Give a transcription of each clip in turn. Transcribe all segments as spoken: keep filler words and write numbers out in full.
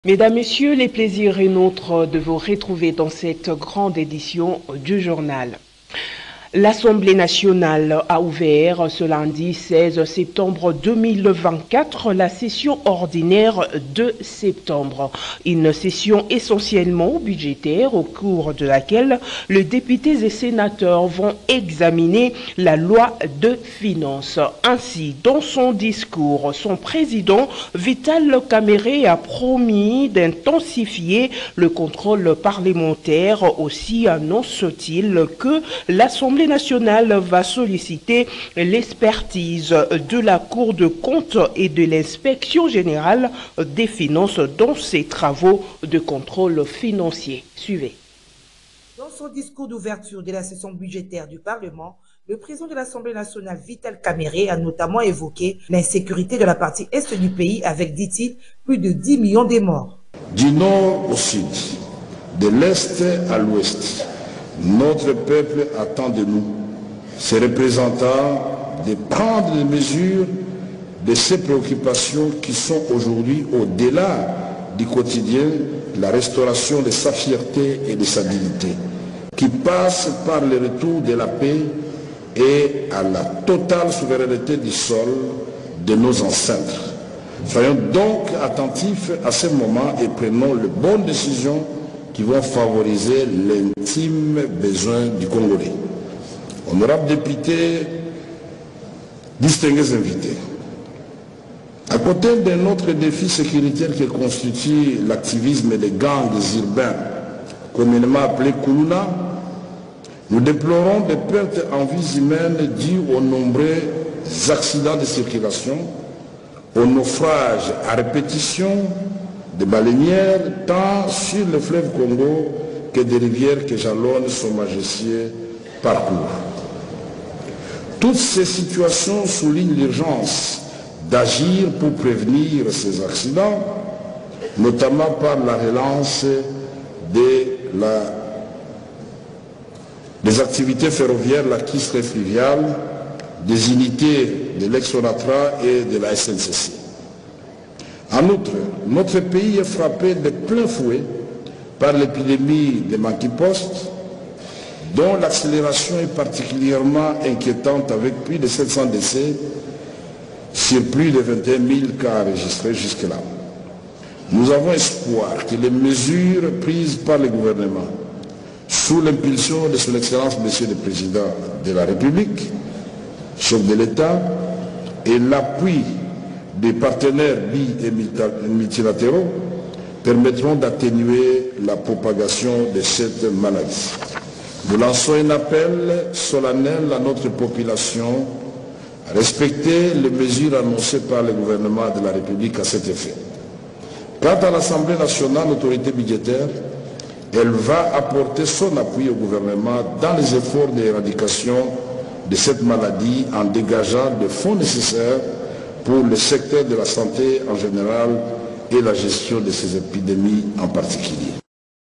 Mesdames, Messieurs, les plaisirs est nôtre de vous retrouver dans cette grande édition du journal. L'Assemblée nationale a ouvert ce lundi seize septembre deux mille vingt-quatre la session ordinaire de septembre. Une session essentiellement budgétaire au cours de laquelle les députés et sénateurs vont examiner la loi de finances. Ainsi, dans son discours, son président Vital Kamerhe a promis d'intensifier le contrôle parlementaire. Aussi annonce-t-il que l'Assemblée nationale va solliciter l'expertise de la Cour de comptes et de l'inspection générale des finances dans ses travaux de contrôle financier. Suivez. Dans son discours d'ouverture de la session budgétaire du Parlement, le président de l'Assemblée nationale, Vital Kamerhe, a notamment évoqué l'insécurité de la partie est du pays avec, dit-il, plus de dix millions de morts. Du nord au sud, de l'est à l'ouest, notre peuple attend de nous, ses représentants, de prendre des mesures de ces préoccupations qui sont aujourd'hui au-delà du quotidien, la restauration de sa fierté et de sa dignité, qui passe par le retour de la paix et à la totale souveraineté du sol de nos ancêtres. Soyons donc attentifs à ce moment et prenons les bonnes décisions qui vont favoriser l'intime besoin du Congolais. Honorables députés, distingués invités, à côté d'un autre défi sécuritaire qui constitue l'activisme des gangs urbains, communément appelés Kuluna, nous déplorons des pertes en vies humaines dues aux nombreux accidents de circulation, aux naufrages à répétition, des baleinières, tant sur le fleuve Congo que des rivières que jalonnent son majestueux parcours. Toutes ces situations soulignent l'urgence d'agir pour prévenir ces accidents, notamment par la relance de la, des activités ferroviaires, la Q S R fluviale, des unités de l'ex-Onatra et de la S N C C. En outre, notre pays est frappé de plein fouet par l'épidémie de monkeypox, dont l'accélération est particulièrement inquiétante avec plus de sept cents décès sur plus de vingt et un mille cas enregistrés jusque-là. Nous avons espoir que les mesures prises par le gouvernement, sous l'impulsion de son Excellence Monsieur le Président de la République, chef de l'État, et l'appui des partenaires bi- et multilatéraux permettront d'atténuer la propagation de cette maladie. Nous lançons un appel solennel à notre population à respecter les mesures annoncées par le gouvernement de la République à cet effet. Quant à l'Assemblée nationale, l'autorité budgétaire, elle va apporter son appui au gouvernement dans les efforts d'éradication de cette maladie en dégageant des fonds nécessaires pour le secteur de la santé en général et la gestion de ces épidémies en particulier.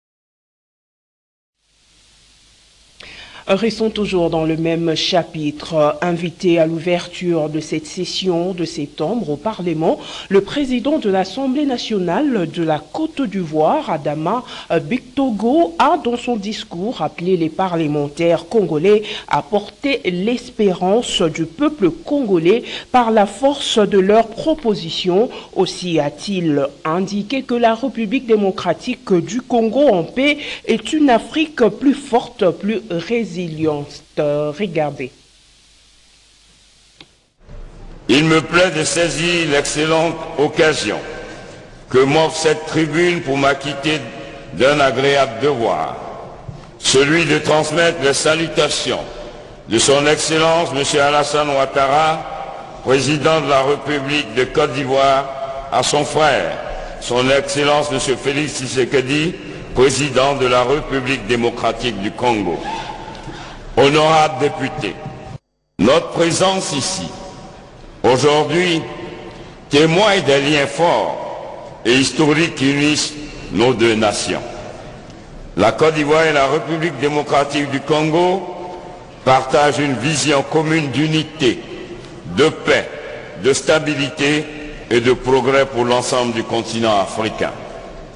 Restons toujours dans le même chapitre. Invité à l'ouverture de cette session de septembre au Parlement, le président de l'Assemblée nationale de la Côte d'Ivoire, Adama Bictogo, a dans son discours appelé les parlementaires congolais à porter l'espérance du peuple congolais par la force de leurs propositions. Aussi a-t-il indiqué que la République démocratique du Congo en paix est une Afrique plus forte, plus résiliente. Regardez. Il me plaît de saisir l'excellente occasion que m'offre cette tribune pour m'acquitter d'un agréable devoir, celui de transmettre les salutations de son Excellence M. Alassane Ouattara, président de la République de Côte d'Ivoire, à son frère, son Excellence M. Félix Tshisekedi, président de la République démocratique du Congo. Honorables députés, notre présence ici, aujourd'hui, témoigne des liens forts et historiques qui unissent nos deux nations. La Côte d'Ivoire et la République démocratique du Congo partagent une vision commune d'unité, de paix, de stabilité et de progrès pour l'ensemble du continent africain.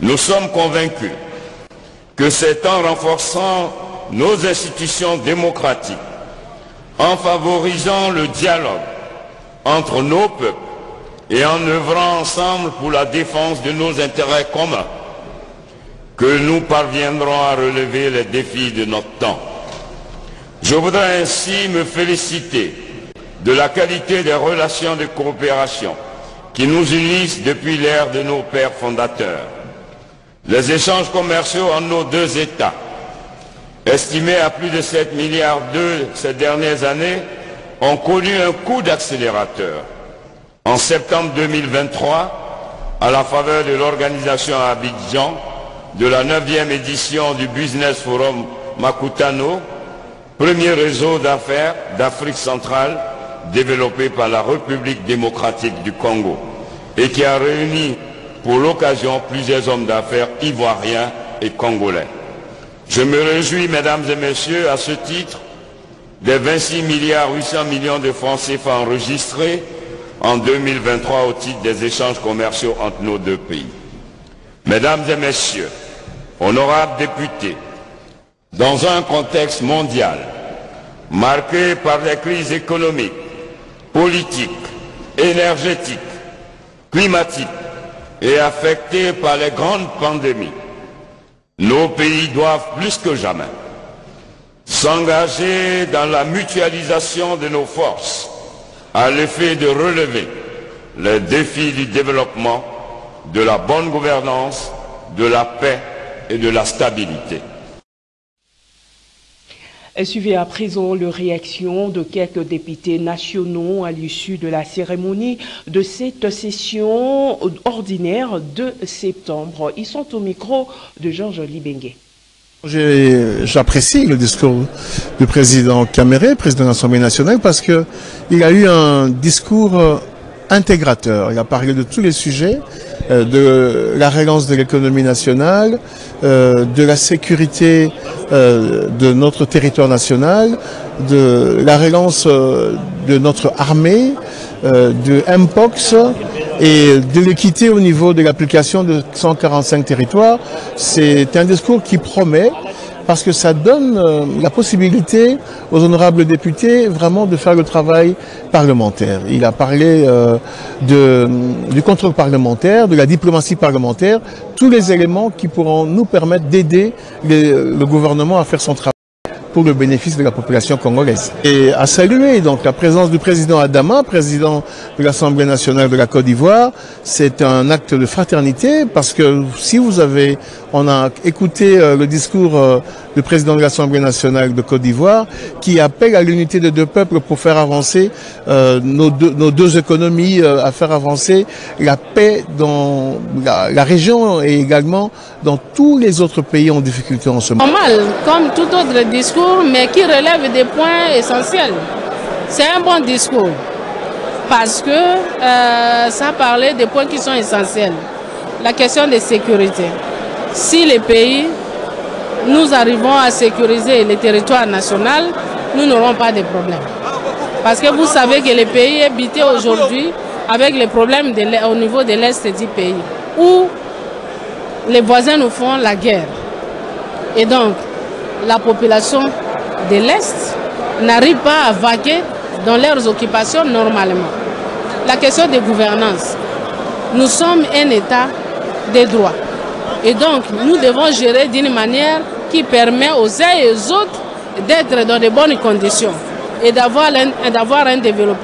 Nous sommes convaincus que c'est en renforçant nos institutions démocratiques, en favorisant le dialogue entre nos peuples et en œuvrant ensemble pour la défense de nos intérêts communs que nous parviendrons à relever les défis de notre temps. Je voudrais ainsi me féliciter de la qualité des relations de coopération qui nous unissent depuis l'ère de nos pères fondateurs. Les échanges commerciaux entre nos deux États, estimés à plus de sept milliards d'euros ces dernières années, ont connu un coup d'accélérateur. En septembre deux mille vingt-trois, à la faveur de l'organisation à Abidjan de la neuvième édition du Business Forum Makutano, premier réseau d'affaires d'Afrique centrale développé par la République démocratique du Congo et qui a réuni pour l'occasion plusieurs hommes d'affaires ivoiriens et congolais. Je me réjouis, mesdames et messieurs, à ce titre, des vingt-six milliards huit cents millions de francs C F A enregistrés en deux mille vingt-trois au titre des échanges commerciaux entre nos deux pays. Mesdames et messieurs, honorables députés, dans un contexte mondial marqué par les crises économiques, politiques, énergétiques, climatiques et affecté par les grandes pandémies, nos pays doivent plus que jamais s'engager dans la mutualisation de nos forces à l'effet de relever les défis du développement, de la bonne gouvernance, de la paix et de la stabilité. Suivez à présent les réactions de quelques députés nationaux à l'issue de la cérémonie de cette session ordinaire de septembre. Ils sont au micro de Georges Libengue. J'apprécie le discours du président Kamere, président de l'Assemblée nationale, parce qu'il a eu un discours intégrateur. Il a parlé de tous les sujets, euh, de la relance de l'économie nationale, euh, de la sécurité euh, de notre territoire national, de la relance euh, de notre armée, euh, de M P O X et de l'équité au niveau de l'application de cent quarante-cinq territoires. C'est un discours qui promet, parce que ça donne euh, la possibilité aux honorables députés vraiment de faire le travail parlementaire. Il a parlé euh, de, du contrôle parlementaire, de la diplomatie parlementaire, tous les éléments qui pourront nous permettre d'aider le gouvernement à faire son travail pour le bénéfice de la population congolaise. Et à saluer donc la présence du président Adama, président de l'Assemblée nationale de la Côte d'Ivoire. C'est un acte de fraternité parce que si vous avez, on a écouté euh, le discours euh, du président de l'Assemblée nationale de Côte d'Ivoire qui appelle à l'unité des deux peuples pour faire avancer euh, nos, deux, nos deux économies, euh, à faire avancer la paix dans la, la région et également dans tous les autres pays en difficulté en ce moment. Normal, comme tout autre discours, mais qui relève des points essentiels. C'est un bon discours parce que euh, ça parlait des points qui sont essentiels. La question de sécurité. Si les pays, nous arrivons à sécuriser les territoires nationaux, nous n'aurons pas de problème. Parce que vous savez que les pays habités aujourd'hui avec les problèmes de au niveau de l'Est du pays, où les voisins nous font la guerre. Et donc, la population de l'Est n'arrive pas à vaquer dans leurs occupations normalement. La question de gouvernance. Nous sommes un État de droit. Et donc, nous devons gérer d'une manière qui permet aux uns et aux autres d'être dans de bonnes conditions et d'avoir un, d'avoir un développement.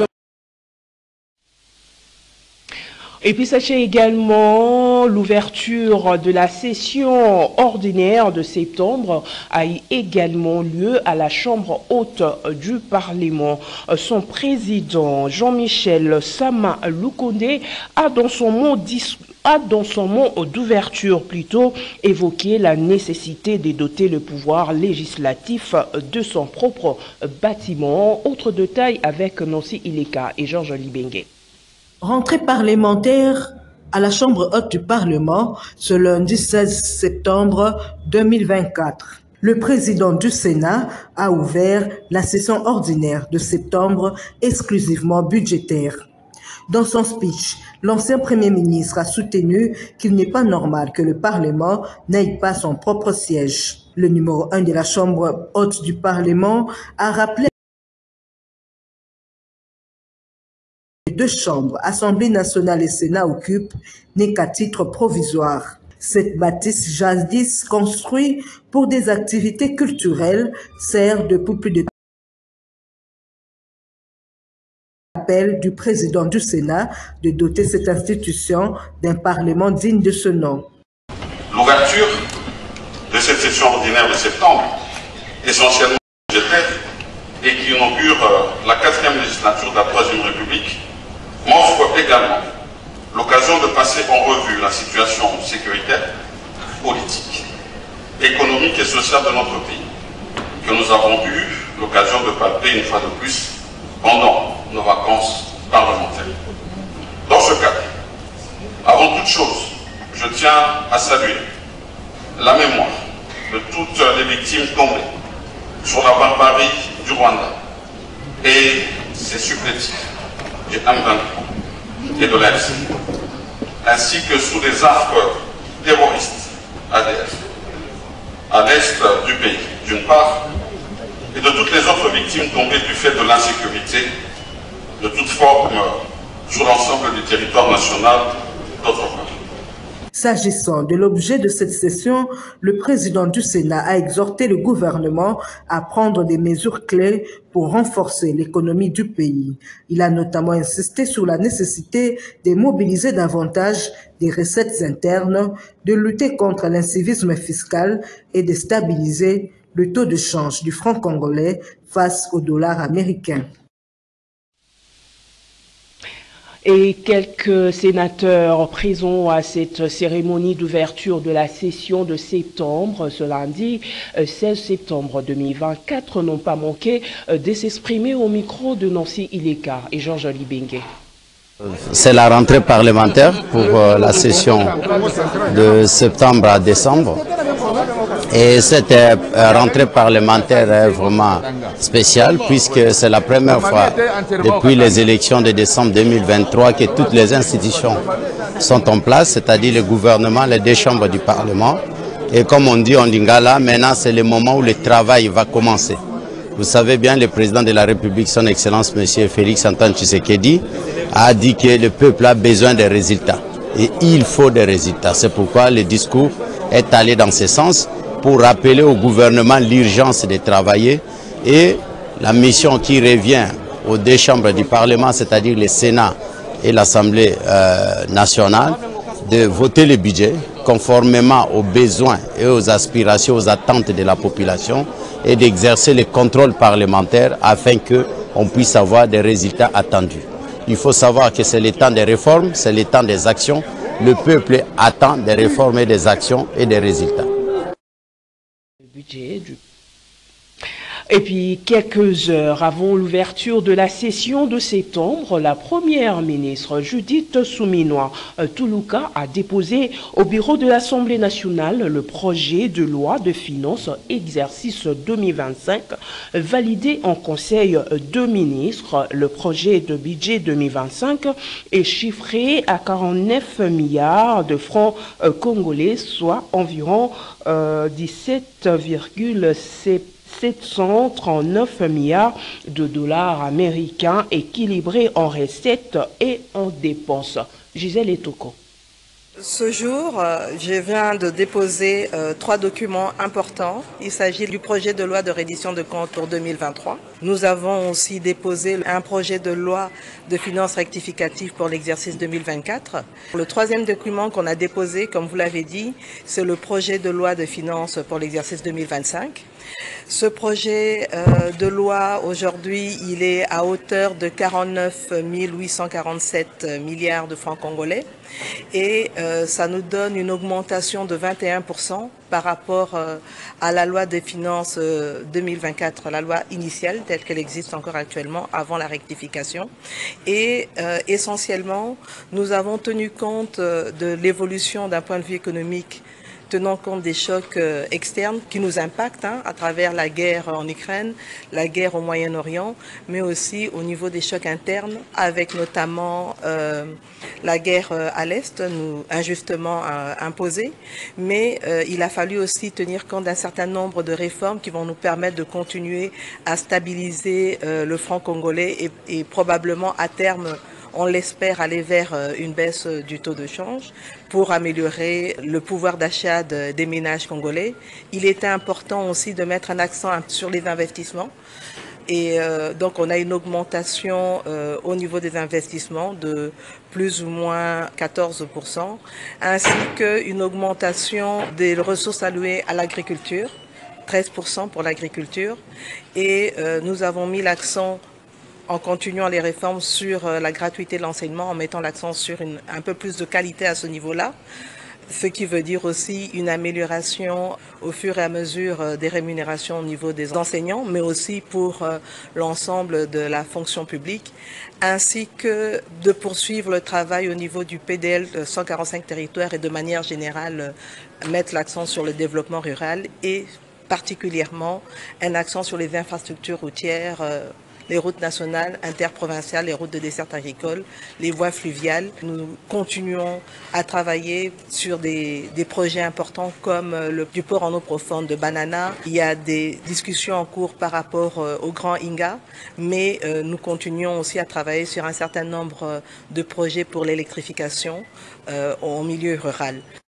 Et puis sachez également l'ouverture de la session ordinaire de septembre a eu également lieu à la Chambre haute du Parlement. Son président Jean-Michel Sama Lukonde a dans son mot a dans son mot d'ouverture plutôt évoqué la nécessité de doter le pouvoir législatif de son propre bâtiment. Autre détail avec Nancy Ileka et Georges Libengue. Rentrée parlementaire à la Chambre haute du Parlement ce lundi seize septembre deux mille vingt-quatre. Le président du Sénat a ouvert la session ordinaire de septembre exclusivement budgétaire. Dans son speech, l'ancien Premier ministre a soutenu qu'il n'est pas normal que le Parlement n'ait pas son propre siège. Le numéro un de la Chambre haute du Parlement a rappelé que les deux chambres, Assemblée nationale et Sénat, occupent n'est qu'à titre provisoire. Cette bâtisse jadis construite pour des activités culturelles sert depuis plus de appel du président du Sénat de doter cette institution d'un Parlement digne de ce nom. L'ouverture de cette session ordinaire de septembre, essentiellement budgétaire, et qui inaugure la quatrième législature de la Troisième République, m'offre également l'occasion de passer en revue la situation sécuritaire, politique, économique et sociale de notre pays, que nous avons eu l'occasion de palper une fois de plus pendant nos vacances parlementaires. Dans ce cadre, avant toute chose, je tiens à saluer la mémoire de toutes les victimes tombées sur la barbarie du Rwanda et ses supplétifs du M vingt-trois et de l'A F C, ainsi que sous les affres terroristes A D F, à l'est du pays, d'une part, et de toutes les autres victimes tombées du fait de l'insécurité de toute forme sur l'ensemble du territoire national, d'autre part. S'agissant de l'objet de cette session, le président du Sénat a exhorté le gouvernement à prendre des mesures clés pour renforcer l'économie du pays. Il a notamment insisté sur la nécessité de mobiliser davantage des recettes internes, de lutter contre l'incivisme fiscal et de stabiliser le taux de change du franc congolais face au dollar américain. Et quelques sénateurs présents à cette cérémonie d'ouverture de la session de septembre, ce lundi seize septembre deux mille vingt-quatre, n'ont pas manqué de s'exprimer au micro de Nancy Ileka et Georges Libengue. C'est la rentrée parlementaire pour la session de septembre à décembre. Et cette rentrée parlementaire est vraiment spéciale puisque c'est la première fois depuis les élections de décembre deux mille vingt-trois que toutes les institutions sont en place, c'est-à-dire le gouvernement, les deux chambres du Parlement. Et comme on dit en lingala, maintenant c'est le moment où le travail va commencer. Vous savez bien, le président de la République, son Excellence M. Félix Antoine Tshisekedi, a dit que le peuple a besoin de résultats. Et il faut des résultats. C'est pourquoi le discours est allé dans ce sens pour rappeler au gouvernement l'urgence de travailler et la mission qui revient aux deux chambres du Parlement, c'est-à-dire le Sénat et l'Assemblée euh, nationale, de voter le budget conformément aux besoins et aux aspirations, aux attentes de la population et d'exercer le contrôle parlementaire afin qu'on puisse avoir des résultats attendus. Il faut savoir que c'est le temps des réformes, c'est le temps des actions. Le peuple attend des réformes et des actions et des résultats. Budget du... Et puis, quelques heures avant l'ouverture de la session de septembre, la première ministre Judith Suminwa Tuluka a déposé au bureau de l'Assemblée nationale le projet de loi de finances exercice deux mille vingt-cinq, validé en Conseil de ministres. Le projet de budget deux mille vingt-cinq est chiffré à quarante-neuf milliards de francs congolais, soit environ euh, dix-sept virgule sept cent trente-neuf milliards de dollars américains équilibrés en recettes et en dépenses. Gisèle Etoko. Ce jour, je viens de déposer euh, trois documents importants. Il s'agit du projet de loi de reddition de comptes pour deux mille vingt-trois. Nous avons aussi déposé un projet de loi de finances rectificative pour l'exercice deux mille vingt-quatre. Le troisième document qu'on a déposé, comme vous l'avez dit, c'est le projet de loi de finances pour l'exercice deux mille vingt-cinq. Ce projet euh, de loi, aujourd'hui, il est à hauteur de quarante-neuf mille huit cent quarante-sept milliards de francs congolais et euh, ça nous donne une augmentation de vingt et un pour cent par rapport euh, à la loi des finances euh, deux mille vingt-quatre, la loi initiale telle qu'elle existe encore actuellement avant la rectification. Et euh, essentiellement, nous avons tenu compte euh, de l'évolution d'un point de vue économique tenant compte des chocs euh, externes qui nous impactent hein, à travers la guerre en Ukraine, la guerre au Moyen-Orient, mais aussi au niveau des chocs internes, avec notamment euh, la guerre euh, à l'Est, nous injustement euh, imposée. Mais euh, il a fallu aussi tenir compte d'un certain nombre de réformes qui vont nous permettre de continuer à stabiliser euh, le franc congolais et, et probablement à terme, on l'espère, aller vers une baisse du taux de change pour améliorer le pouvoir d'achat de, des ménages congolais. Il était important aussi de mettre un accent sur les investissements. Et euh, donc on a une augmentation euh, au niveau des investissements de plus ou moins quatorze pour cent, ainsi qu'une augmentation des ressources allouées à l'agriculture, treize pour cent pour l'agriculture. Et euh, nous avons mis l'accent en continuant les réformes sur la gratuité de l'enseignement, en mettant l'accent sur une, un peu plus de qualité à ce niveau-là, ce qui veut dire aussi une amélioration au fur et à mesure des rémunérations au niveau des enseignants, mais aussi pour l'ensemble de la fonction publique, ainsi que de poursuivre le travail au niveau du P D L cent quarante-cinq territoires et de manière générale mettre l'accent sur le développement rural et particulièrement un accent sur les infrastructures routières, les routes nationales, interprovinciales, les routes de desserte agricole, les voies fluviales. Nous continuons à travailler sur des, des projets importants comme le du port en eau profonde de Banana. Il y a des discussions en cours par rapport au Grand Inga, mais euh, nous continuons aussi à travailler sur un certain nombre de projets pour l'électrification euh, au milieu rural.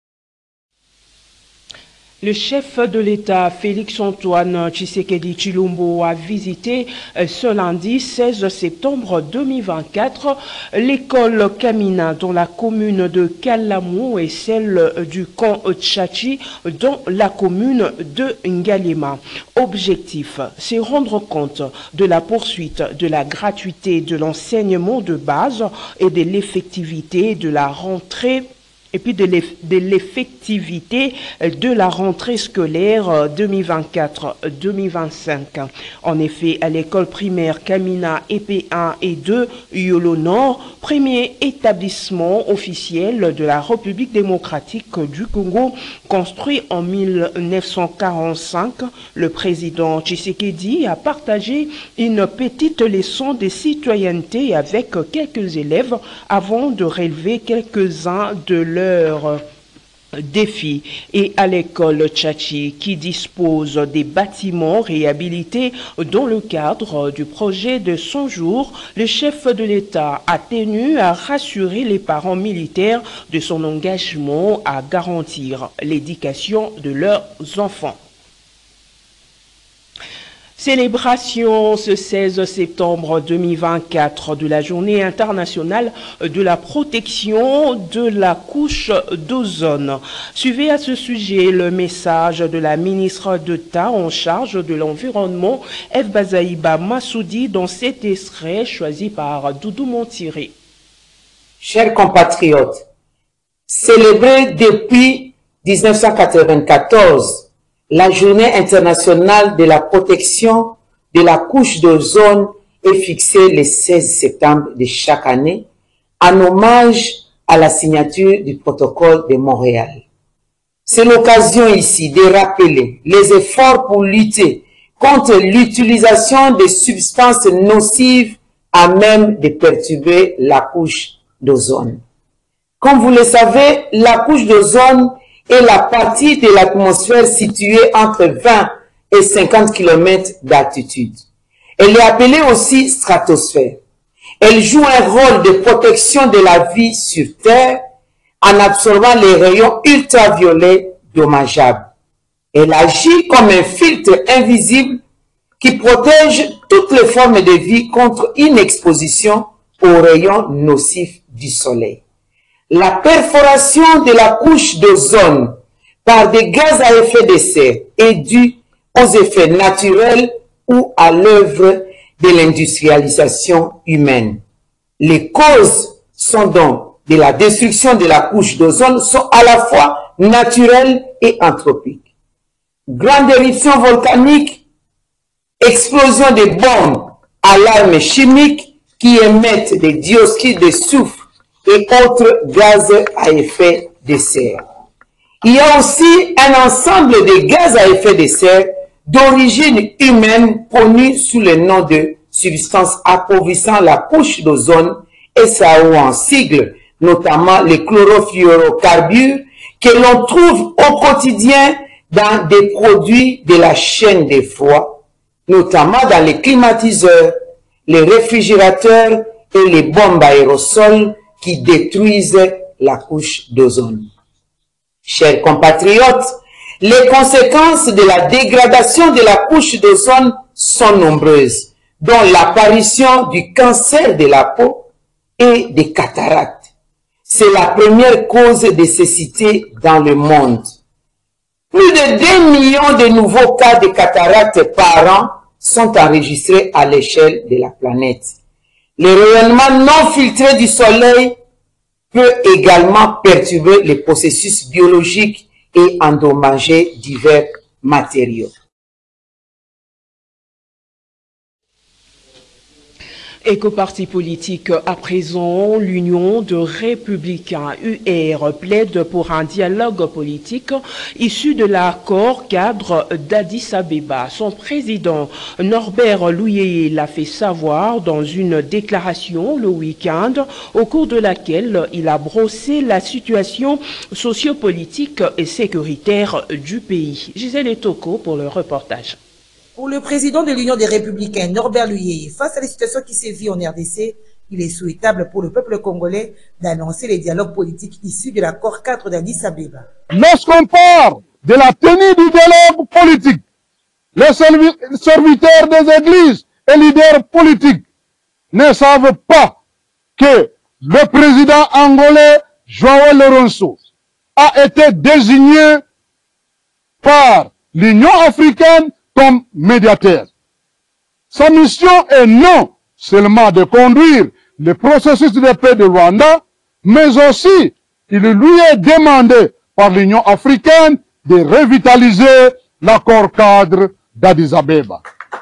Le chef de l'État, Félix-Antoine Tshisekedi Tshilombo, a visité ce lundi seize septembre deux mille vingt-quatre l'école Kamina dans la commune de Kalamou et celle du camp Tchachi dans la commune de Ngalema. Objectif, c'est rendre compte de la poursuite de la gratuité de l'enseignement de base et de l'effectivité de la rentrée et puis de l'effectivité de la rentrée scolaire deux mille vingt-quatre deux mille vingt-cinq. En effet, à l'école primaire Kamina E P un et deux Yolo Nord, premier établissement officiel de la République démocratique du Congo, construit en mille neuf cent quarante-cinq, le président Tshisekedi a partagé une petite leçon de citoyenneté avec quelques élèves avant de relever quelques-uns de leurs défis. Et à l'école Tchachi, qui dispose des bâtiments réhabilités dans le cadre du projet de cent jours, le chef de l'État a tenu à rassurer les parents militaires de son engagement à garantir l'éducation de leurs enfants. Célébration ce seize septembre deux mille vingt-quatre de la Journée internationale de la protection de la couche d'ozone. Suivez à ce sujet le message de la ministre d'État en charge de l'environnement, Eve Bazaïba Massoudi, dans cet extrait choisi par Doudou Montiré. Chers compatriotes, célébrée depuis mille neuf cent quatre-vingt-quatorze, la Journée internationale de la protection de la couche d'ozone est fixée le seize septembre de chaque année en hommage à la signature du protocole de Montréal. C'est l'occasion ici de rappeler les efforts pour lutter contre l'utilisation des substances nocives à même de perturber la couche d'ozone. Comme vous le savez, la couche d'ozone est la partie de l'atmosphère située entre vingt et cinquante kilomètres d'altitude. Elle est appelée aussi stratosphère. Elle joue un rôle de protection de la vie sur Terre en absorbant les rayons ultraviolets dommageables. Elle agit comme un filtre invisible qui protège toutes les formes de vie contre une exposition aux rayons nocifs du soleil. La perforation de la couche d'ozone par des gaz à effet de serre est due aux effets naturels ou à l'œuvre de l'industrialisation humaine. Les causes sont donc de la destruction de la couche d'ozone sont à la fois naturelles et anthropiques. Grande éruption volcanique, explosion de bombes, alarmes chimiques qui émettent des dioxydes de soufre et autres gaz à effet de serre. Il y a aussi un ensemble de gaz à effet de serre d'origine humaine connus sous le nom de substances appauvrissant la couche d'ozone, S A O en sigle, notamment les chlorofluorocarbures que l'on trouve au quotidien dans des produits de la chaîne des froids, notamment dans les climatiseurs, les réfrigérateurs et les bombes aérosols qui détruisent la couche d'ozone. Chers compatriotes, les conséquences de la dégradation de la couche d'ozone sont nombreuses, dont l'apparition du cancer de la peau et des cataractes. C'est la première cause de cécité dans le monde. Plus de deux millions de nouveaux cas de cataractes par an sont enregistrés à l'échelle de la planète. Le rayonnement non filtré du soleil peut également perturber les processus biologiques et endommager divers matériaux. Éco-parti politique à présent, l'Union de Républicains U R plaide pour un dialogue politique issu de l'accord cadre d'Addis Abeba. Son président Norbert Louyeye l'a fait savoir dans une déclaration le week-end au cours de laquelle il a brossé la situation sociopolitique et sécuritaire du pays. Gisèle Etoko pour le reportage. Pour le président de l'Union des Républicains, Norbert Louyeye, face à la situation qui sévit en R D C, il est souhaitable pour le peuple congolais d'annoncer les dialogues politiques issus de l'accord cadre d'Addis Abeba. Lorsqu'on parle de la tenue du dialogue politique, les serviteurs des églises et leaders politiques ne savent pas que le président angolais João Lourenço a été désigné par l'Union africaine comme médiateur. Sa mission est non seulement de conduire le processus de paix de Rwanda, mais aussi il lui est demandé par l'Union africaine de revitaliser l'accord cadre d'Addis Abeba.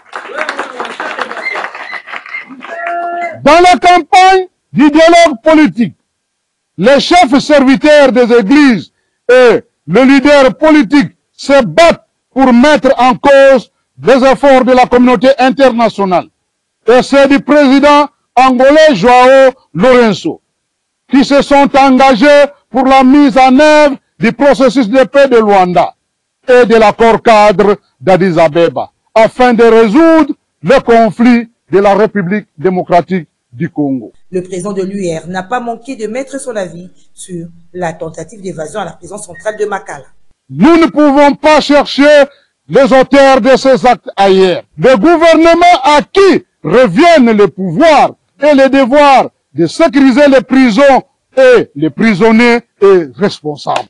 Dans la campagne du dialogue politique, les chefs serviteurs des églises et les leaders politiques se battent pour mettre en cause les efforts de la communauté internationale. Et c'est du président angolais João Lourenço qui se sont engagés pour la mise en œuvre du processus de paix de Luanda et de l'accord cadre d'Addis Abeba afin de résoudre le conflit de la République démocratique du Congo. Le président de l'U R n'a pas manqué de mettre son avis sur la tentative d'évasion à la prison centrale de Makala. Nous ne pouvons pas chercher les auteurs de ces actes ailleurs. Le gouvernement à qui reviennent le pouvoir et le devoir de sécuriser les prisons et les prisonniers est responsable.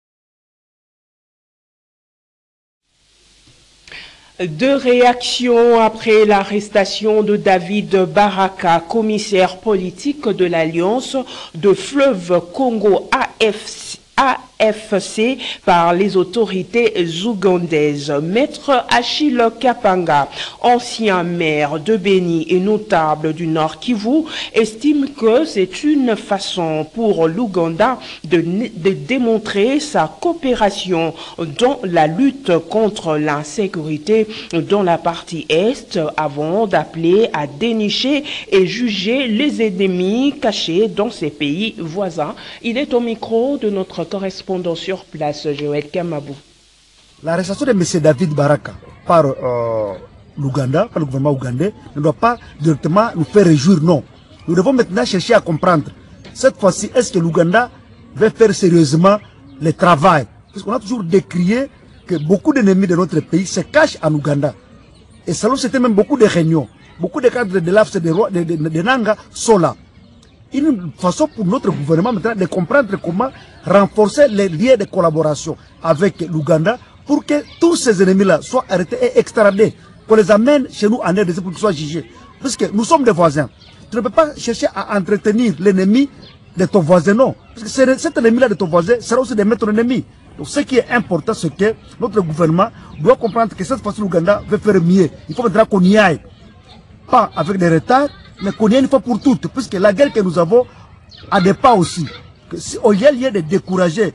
Deux réactions après l'arrestation de David Baraka, commissaire politique de l'Alliance de Fleuve Congo A F C par les autorités ougandaises. Maître Achille Kapanga, ancien maire de Beni et notable du Nord Kivu, estime que c'est une façon pour l'Ouganda de, de démontrer sa coopération dans la lutte contre l'insécurité dans la partie Est avant d'appeler à dénicher et juger les ennemis cachés dans ces pays voisins. Il est au micro de notre correspondant sur place, Joël Kamabou. L'arrestation de M. David Baraka par euh, l'Ouganda, par le gouvernement ougandais, ne doit pas directement nous faire réjouir, non. Nous devons maintenant chercher à comprendre. Cette fois-ci, est-ce que l'Ouganda va faire sérieusement le travail? Parce qu'on a toujours décrié que beaucoup d'ennemis de notre pays se cachent en Ouganda. Et selon c'était même beaucoup de réunions. Beaucoup de cadres de l'A F C de, de, de, de Nanga sont là. Une façon pour notre gouvernement maintenant de comprendre comment renforcer les liens de collaboration avec l'Ouganda pour que tous ces ennemis-là soient arrêtés et extradés, qu'on les amène chez nous en R D C pour qu'ils soient jugés. Parce que nous sommes des voisins. Tu ne peux pas chercher à entretenir l'ennemi de ton voisin, non. Parce que cet ennemi-là de ton voisin sera aussi de ton ennemi. Donc ce qui est important, c'est que notre gouvernement doit comprendre que cette fois-ci l'Ouganda veut faire mieux. Il faut maintenant qu'on y aille. Pas avec des retards, mais qu'on y ait une fois pour toutes, puisque la guerre que nous avons a des pas aussi. Que si au lieu de décourager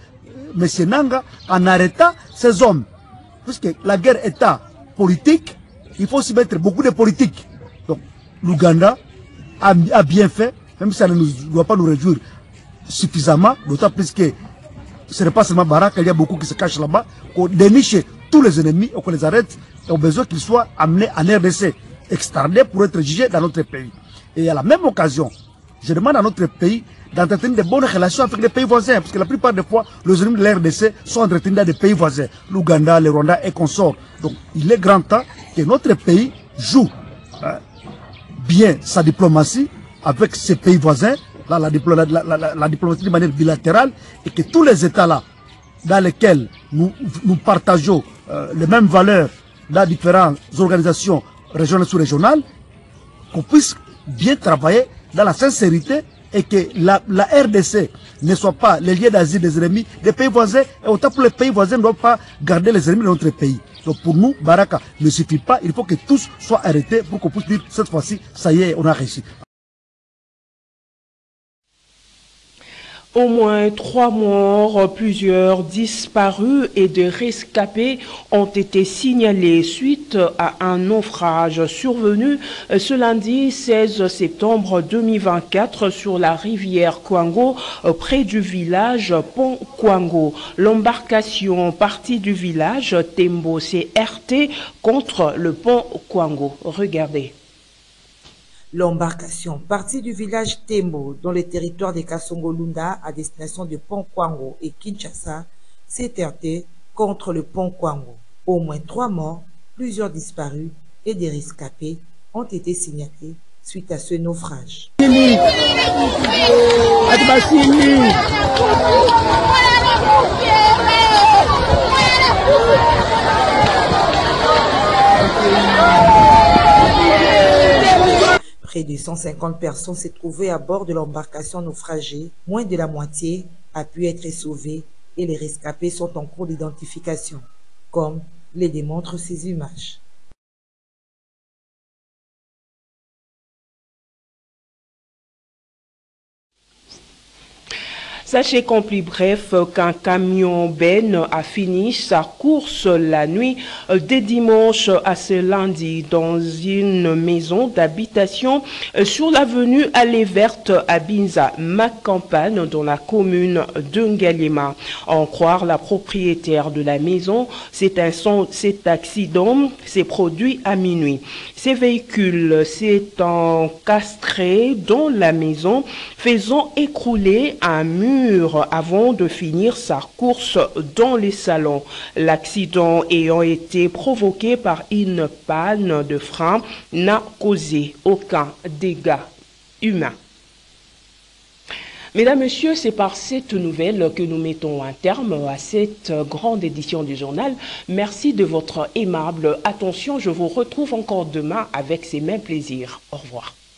M. Nanga en arrêtant ces hommes. Puisque la guerre état politique, il faut aussi mettre beaucoup de politique. Donc, l'Ouganda a, a bien fait, même si ça ne nous, doit pas nous réjouir suffisamment, d'autant plus que ce n'est pas seulement Baraka, il y a beaucoup qui se cachent là-bas, qu'on déniche tous les ennemis et qu'on les arrête, et au besoin qu'ils soient amenés en R D C, extradés pour être jugés dans notre pays. Et à la même occasion, je demande à notre pays d'entretenir de bonnes relations avec les pays voisins, parce que la plupart des fois, les ennemis de l'R D C sont entretenus dans des pays voisins, l'Ouganda, le Rwanda et consorts. Donc, il est grand temps que notre pays joue hein, bien sa diplomatie avec ces pays voisins, là, la, diplo la, la, la, la diplomatie de manière bilatérale, et que tous les États-là, dans lesquels nous, nous partageons euh, les mêmes valeurs dans différentes organisations régionales et sous-régionales, qu'on puisse bien travailler dans la sincérité et que la, la R D C ne soit pas les lieux d'asile des ennemis des pays voisins, et autant pour les pays voisins ne doivent pas garder les ennemis de notre pays. Donc pour nous, Baraka ne suffit pas, il faut que tous soient arrêtés pour qu'on puisse dire cette fois-ci, ça y est, on a réussi. Au moins trois morts, plusieurs disparus et des rescapés ont été signalés suite à un naufrage survenu ce lundi seize septembre deux mille vingt-quatre sur la rivière Kwango, près du village Pont Kwango. L'embarcation partie du village Tembo s'est heurtée contre le pont Kwango. Regardez. L'embarcation partie du village Tembo dans le territoire de Kasongo-Lunda à destination de Pont Kwango et Kinshasa s'est heurtée contre le pont Kwango. Au moins trois morts, plusieurs disparus et des rescapés ont été signalés suite à ce naufrage. Près de cent cinquante personnes s'est trouvées à bord de l'embarcation naufragée. Moins de la moitié a pu être sauvée et les rescapés sont en cours d'identification, comme les démontrent ces images. Sachez qu'en plus bref qu'un camion Ben a fini sa course la nuit des dimanches à ce lundi dans une maison d'habitation sur l'avenue Allée Verte à Binza, Macampagne, dans la commune de Ngalema. En croire la propriétaire de la maison, cet accident s'est produit à minuit. Ces véhicules s'est encastré dans la maison, faisant écrouler un mur avant de finir sa course dans les salons. L'accident ayant été provoqué par une panne de frein n'a causé aucun dégât humain. Mesdames, Messieurs, c'est par cette nouvelle que nous mettons un terme à cette grande édition du journal. Merci de votre aimable attention. Je vous retrouve encore demain avec ces mêmes plaisirs. Au revoir.